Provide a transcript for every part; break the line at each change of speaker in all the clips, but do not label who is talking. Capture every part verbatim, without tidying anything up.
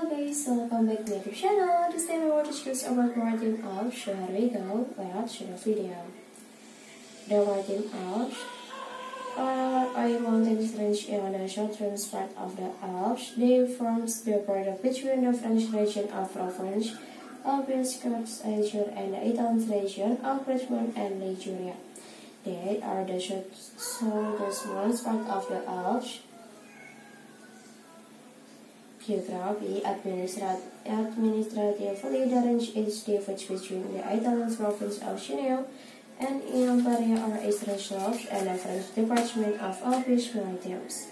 Hello guys, welcome back to my YouTube channel. This time I want to choose about Maritime Alps. So here we go. Let's show the video. The Maritime Alps are a mountainous range in the southern part of the Alps. They form the border between the French region of Provence, Alpes, Azure, and the Italian region of Richmond and Liguria. They are the southernmost part of the Alps. Geography, administratively, the range is divided between the Italian province of Cuneo and Imperia or Eastern Slopes and the French department of Alpes-Maritimes.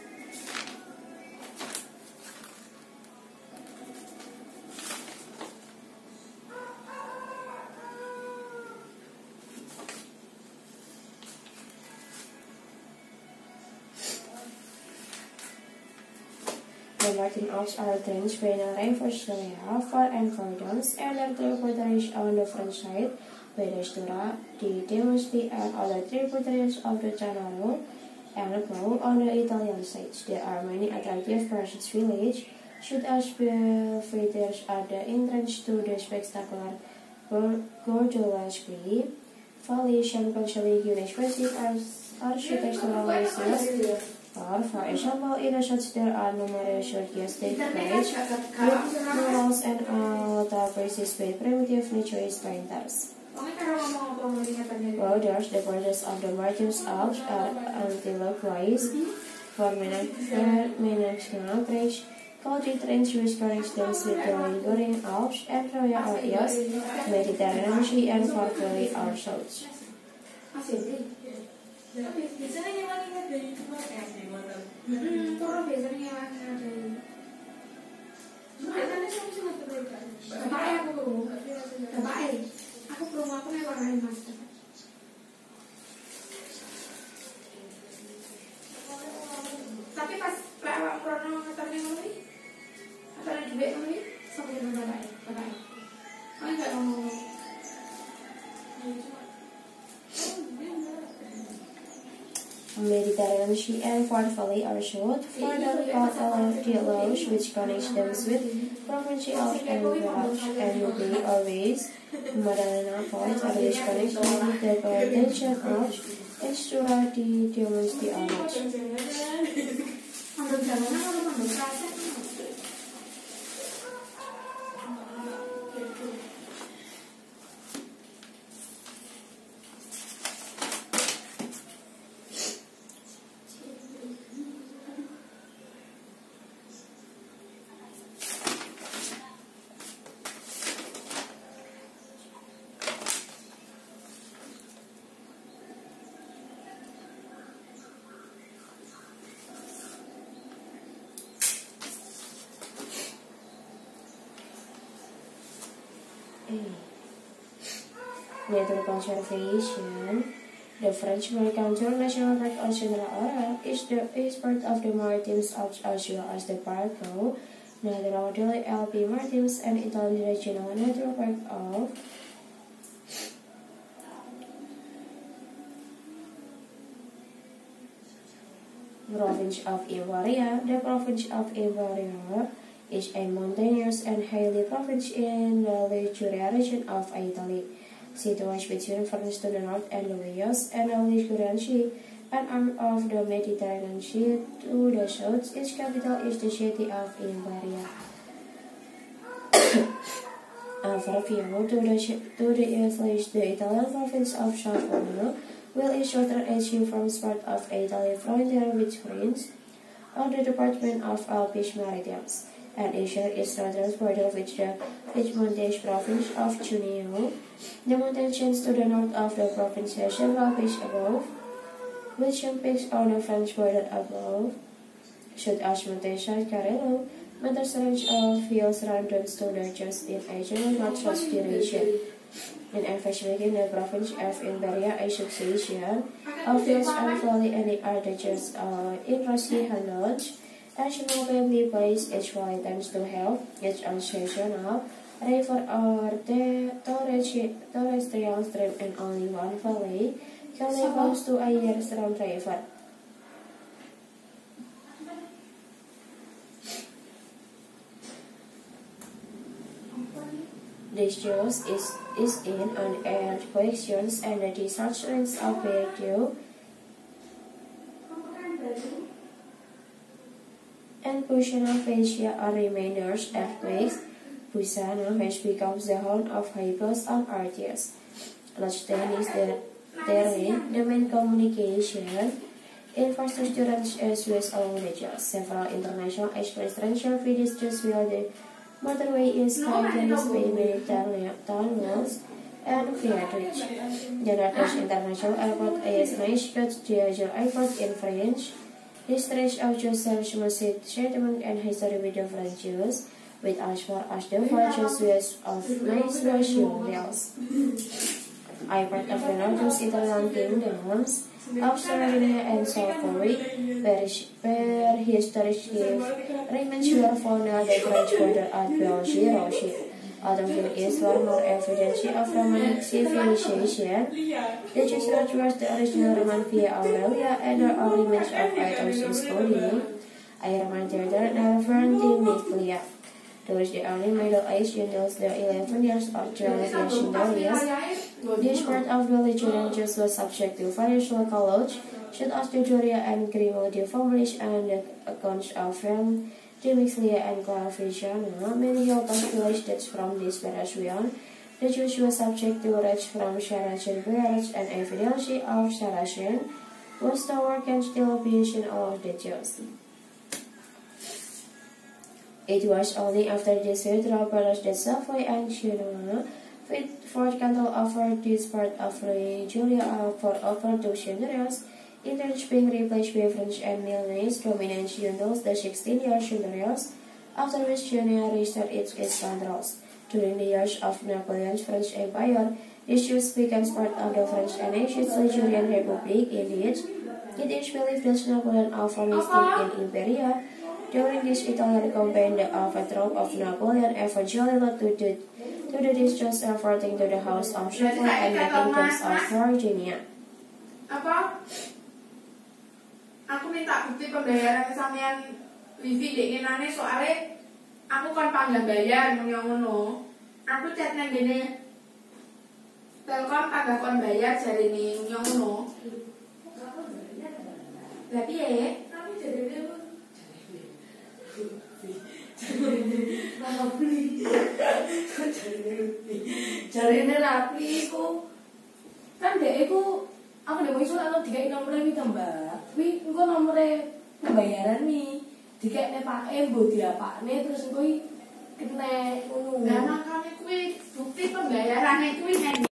The Maritime Alps are drained by the Rijnvoordsel, Var and Cordons, and their tributaries on the French side by the Stura, the Demonsti, and other tributaries of the Tanaro and the Po on the Italian side. There are many attractive precious villages, such as features at the entrance to the spectacular Gordolasque Valley, especially unique as architectural resources. For example, in the shots there are numerous geostatic plates with murals and other places by primitive naturist painters. Borders, the borders of the Maritime Alps are anti-clockwise for national bridge, County Trench which connects them with the Ligurian Alps and Royal Alps, Mediterranean Sea and Far Valley are south.
Biasanya nyewa-nyewa dari cuma es di mana? Hmm, turun biasanya nyewa dari. Cuma karena saya bisa nggak terbaik. Bapak aku perlu, bapak aku perlu aku nyewa dari mas. Tapi pas lewat krono motornya lebih, atau di bek lebih, sampai dengan bapak, bapak. Oh enggak ngomong.
Mediterranean Sea and Far Valley are short for the Dialogues which connects them with provincial and village and will be always Madalena Point and which connects them with the Carpathian Alps and Stura di Demonsti Alps. Nature conservation. The French Mercantour National Park of General is the is part of the Maritime Alps as well as the Parco Natural delle Alpi Maritimes and Italian Regional Natural Park of Province of Imperia. The province of Imperia is a mountainous and hilly province in the Liguria region of Italy, situated between France to the north and the Wales and the Ligurian Sea, an arm of the Mediterranean Sea to the south. Its capital is the city of Imperia. Overview to the to the east lies the Italian province of Savona, while its southern edge forms part of Italy frontier with France, on the department of Alpes-Maritimes, and Asia is northern border with the Piedmontese province of Cuneo. The mountain chains to the north of the province have several peaks above, with some peaks on the French border above, such as Monte San Carrello. Mountains range of hills random to the just in a general northwest direction. In investigating the province of Imperia, a succession of hills and valley and the are just uh, in Rossi Hanlodge. As you know, family place each valley tends to have its own seasonal river or the terrestrial stream, and only one valley can live close to a year-round river. This shows is, is in unearned collections and the disasters appear to and Busana Fascia are remainders earthquakes. Busana has become the home of hypos and artists. Large tennis terrain, the main communication infrastructure as well as all regions. Several international express-transfer videos while the motorway is characterized by many tunnels and viaducts. The Northeast International Airport is named the Airport in French. This stretch of Joseph massive settlement and history with different Jews, with as far as the virtues of nice rails. Airport of the Northern Italian kingdoms of Sardinia and Savoy, where, where historically remains were found at the French border at Belgium. Although there is one more evidence of Roman civilization, the church was the original Roman Via Aurelia and there are remains of items including a Roman theater never Timiclia. Towards the early Middle Age until the eleven years of Charles Yashindarius, this part of the legend Jews was subject to various local laws, such as the Doria and Grimaldi families and the accounts of Rome, Timiclia and Claravisiana. Many local villages from this period, the Jews were subject to raids from Saracen pirates, and evidence of Saracen was tower can still be seen of the Jews. It was only after the Central Palace that Savoy and Genoa Fort Cantal offered this part of Julia for over two centuries, in turn being replaced by French and Milanese dominance until the sixteen years centuries, after which Genoa restored its, its controls. During the years of Napoleon's French Empire, this use became part of the French annexed Ligurian Republic. Indeed, it is believed that Napoleon overthrew in Imperia. During this Italian campaign, the overthrow of Napoleon eventually led to the, to the distrust averting to the House of Savoy and the Kingdoms of Virginia.
Apa? Aku minta bukti pembayaran sampean wifi dek ngenane soalnya aku kan panggil bayar ngono. Aku chat nang gene Telkom panggil kon bayar jare ni ngono. Lah piye? Tapi jare Rapi, cari ini rapi ku, kan dek aku, aku dek mau surat lo dikai nomornya wi tambah, wi engko nomornya pembayaran nih, dikai ne Pak M, bu diapa nih terus engko kena unu. Nah makanya kui bukti pembayaran itu wi